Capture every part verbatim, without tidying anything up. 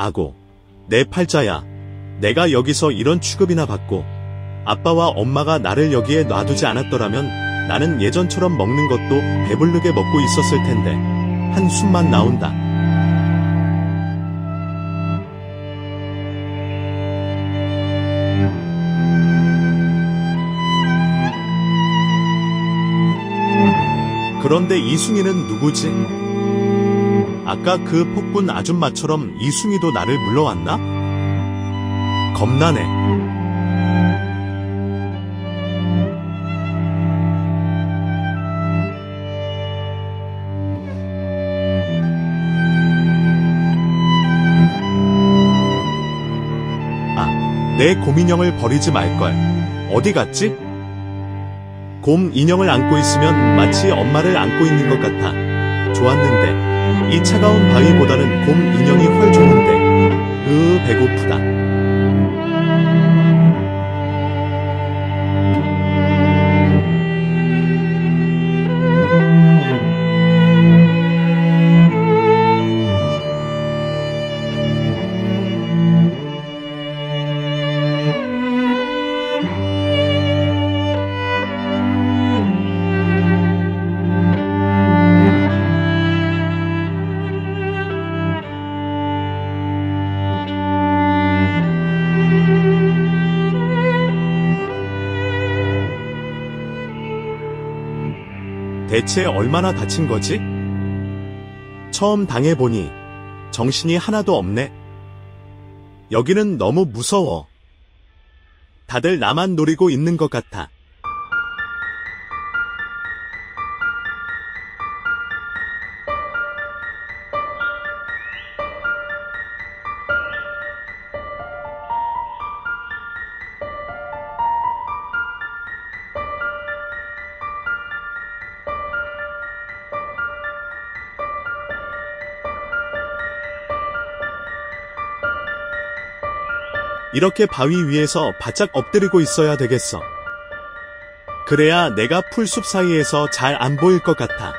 아고, 내 팔자야. 내가 여기서 이런 취급이나 받고 아빠와 엄마가 나를 여기에 놔두지 않았더라면 나는 예전처럼 먹는 것도 배부르게 먹고 있었을 텐데. 한숨만 나온다. 그런데 이숭이는 누구지? 아까 그 폭군 아줌마처럼 이숭이도 나를 물러왔나? 겁나네. 아, 내 곰인형을 버리지 말걸. 어디 갔지? 곰 인형을 안고 있으면 마치 엄마를 안고 있는 것 같아. 좋았는데 이 차가운 바위보다는 곰 인형이 훨 좋은데. 으, 배고프다. 대체 얼마나 다친 거지? 처음 당해보니 정신이 하나도 없네. 여기는 너무 무서워. 다들 나만 노리고 있는 것 같아. 이렇게 바위 위에서 바짝 엎드리고 있어야 되겠어. 그래야 내가 풀숲 사이에서 잘 안 보일 것 같아.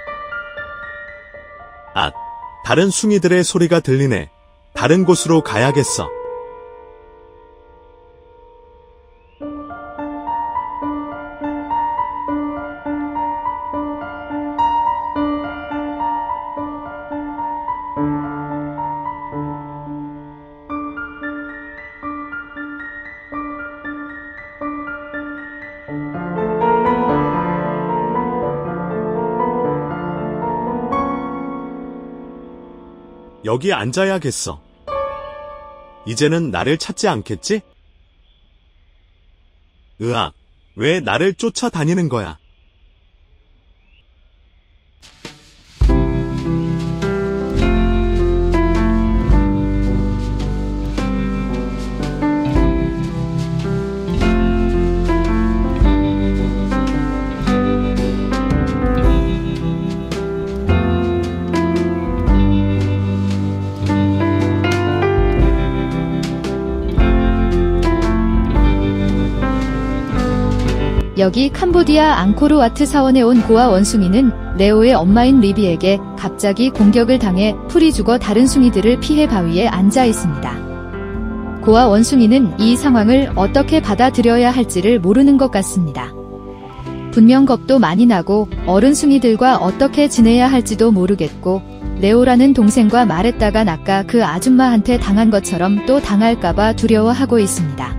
아, 다른 숭이들의 소리가 들리네. 다른 곳으로 가야겠어. 여기 앉아야겠어. 이제는 나를 찾지 않겠지? 으악, 왜 나를 쫓아다니는 거야? 여기 캄보디아 앙코르와트 사원에 온 고아 원숭이는 레오의 엄마인 리비에게 갑자기 공격을 당해 풀이 죽어 다른 숭이들을 피해 바위에 앉아 있습니다. 고아 원숭이는 이 상황을 어떻게 받아들여야 할지를 모르는 것 같습니다. 분명 겁도 많이 나고 어른 숭이들과 어떻게 지내야 할지도 모르겠고 레오라는 동생과 말했다간 아까 그 아줌마한테 당한 것처럼 또 당할까봐 두려워하고 있습니다.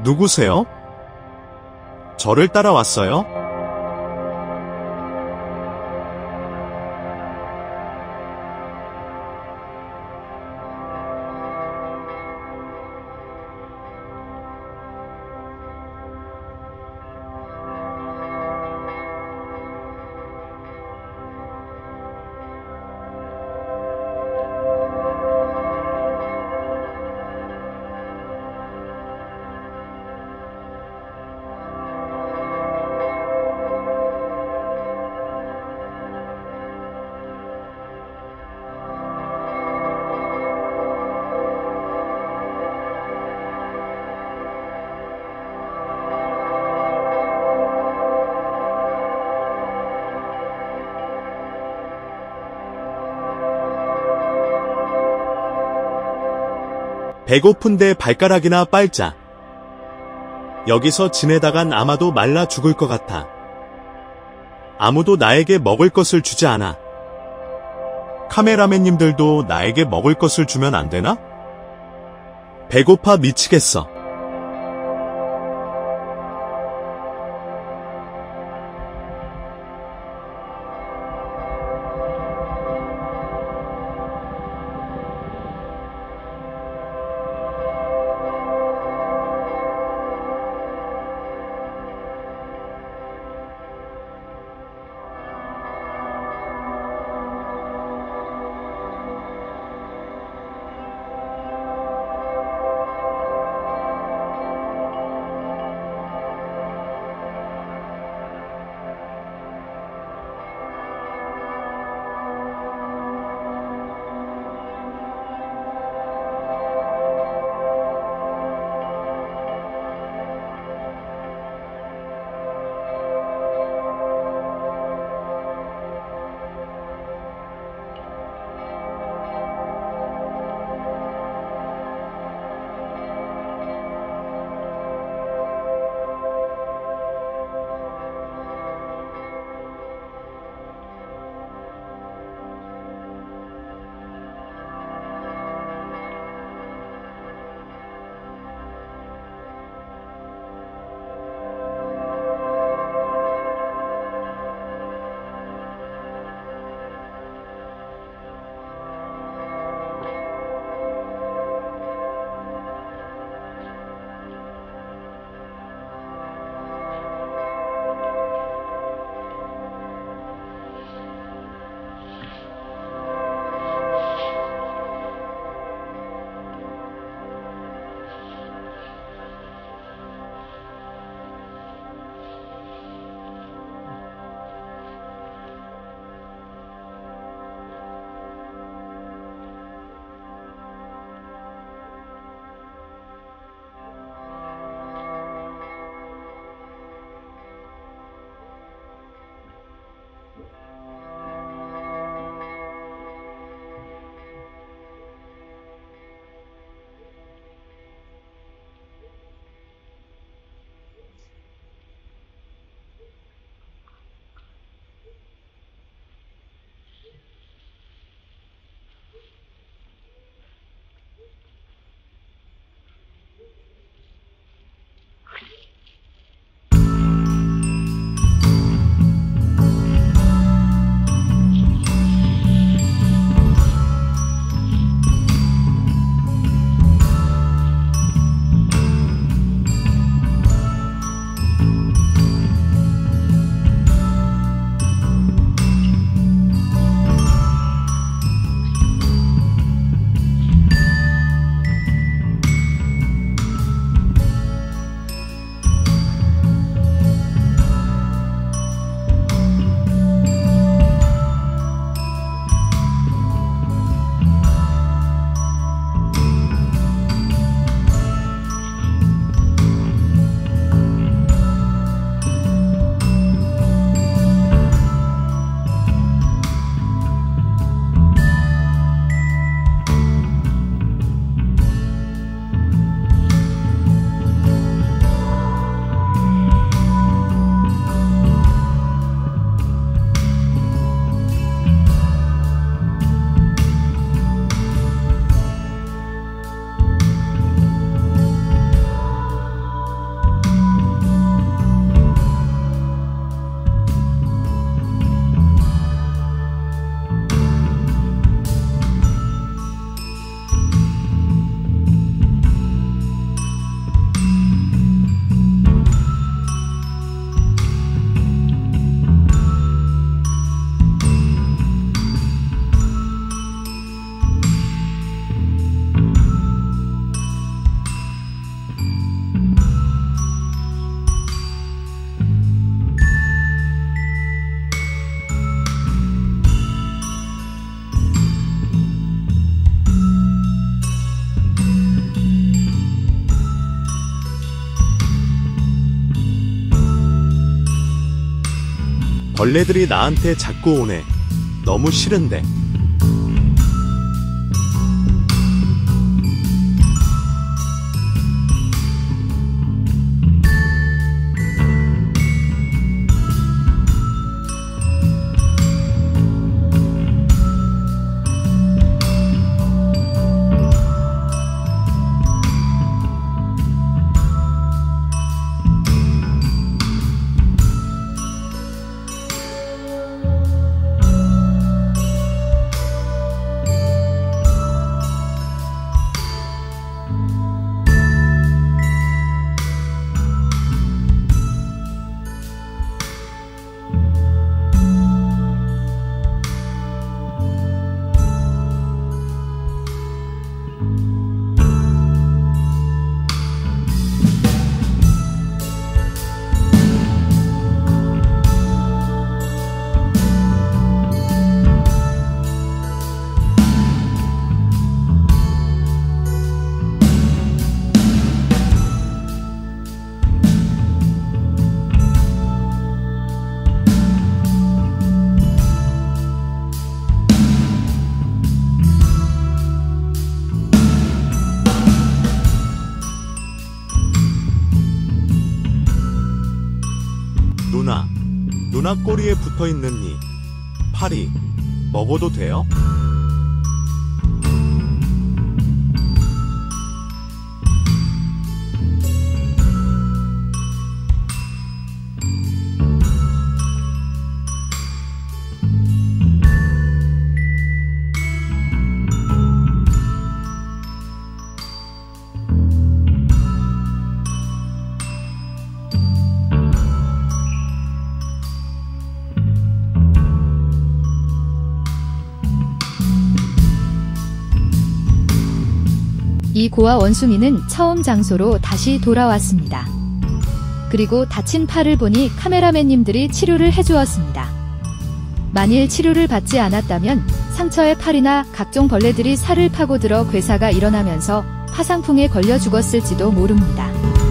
누구세요? 저를 따라왔어요? 배고픈데 발가락이나 빨자. 여기서 지내다간 아마도 말라 죽을 것 같아. 아무도 나에게 먹을 것을 주지 않아. 카메라맨님들도 나에게 먹을 것을 주면 안 되나? 배고파 미치겠어. 벌레들이 나한테 자꾸 오네. 너무 싫은데. 누나, 누나 꼬리에 붙어있는 이 파리 먹어도 돼요? 이 고아 원숭이는 처음 장소로 다시 돌아왔습니다. 그리고 다친 팔을 보니 카메라맨님들이 치료를 해주었습니다. 만일 치료를 받지 않았다면 상처의 팔이나 각종 벌레들이 살을 파고들어 괴사가 일어나면서 파상풍에 걸려 죽었을지도 모릅니다.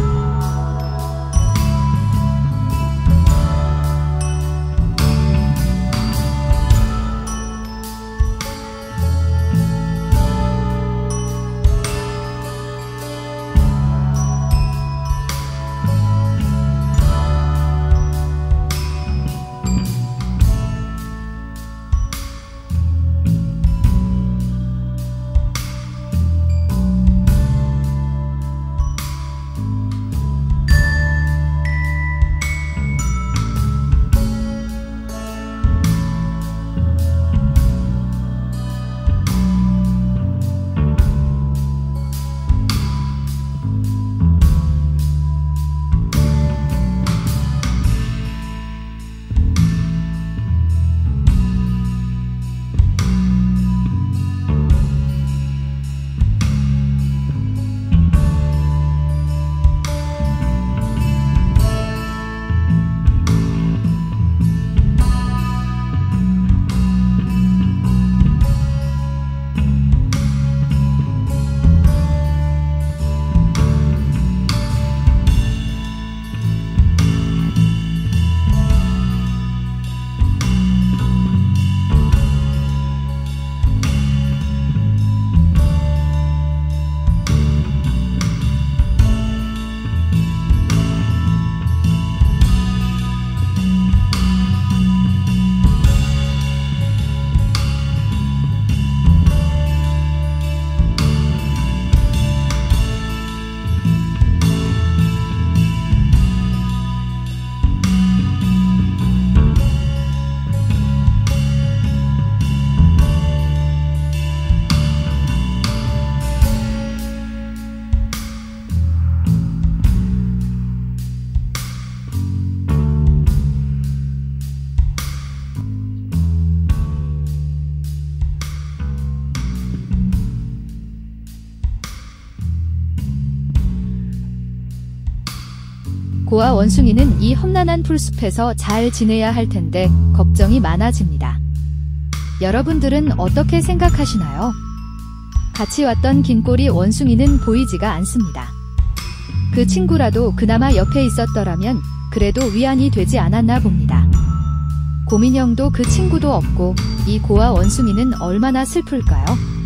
고아 원숭이는 이 험난한 풀숲에서 잘 지내야 할 텐데 걱정이 많아집니다. 여러분들은 어떻게 생각하시나요? 같이 왔던 긴꼬리 원숭이는 보이지가 않습니다. 그 친구라도 그나마 옆에 있었더라면 그래도 위안이 되지 않았나 봅니다. 곰인형도 그 친구도 없고 이 고와 원숭이는 얼마나 슬플까요?